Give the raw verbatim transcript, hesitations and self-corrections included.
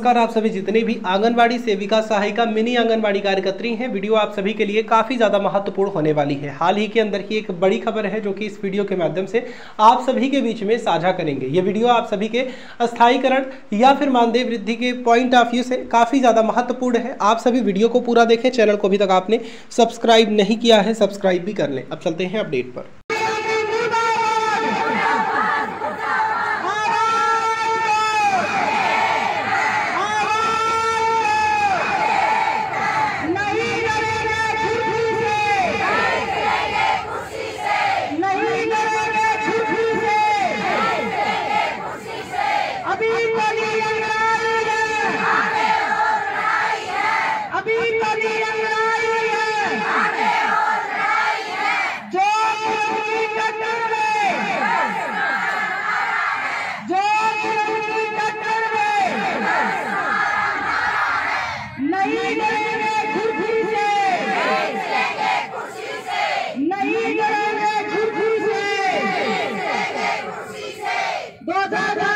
नमस्कार आप सभी जितने भी आंगनवाड़ी सेविका सहायिका मिनी आंगनवाड़ी कार्यकर्त्री हैं, वीडियो आप सभी के लिए काफ़ी ज़्यादा महत्वपूर्ण होने वाली है। हाल ही के अंदर की एक बड़ी खबर है जो कि इस वीडियो के माध्यम से आप सभी के बीच में साझा करेंगे। ये वीडियो आप सभी के अस्थायीकरण या फिर मानदेय वृद्धि के पॉइंट ऑफ व्यू से काफ़ी ज़्यादा महत्वपूर्ण है। आप सभी वीडियो को पूरा देखें। चैनल को अभी तक आपने सब्सक्राइब नहीं किया है, सब्सक्राइब भी कर लें। अब चलते हैं अपडेट पर। Da da da!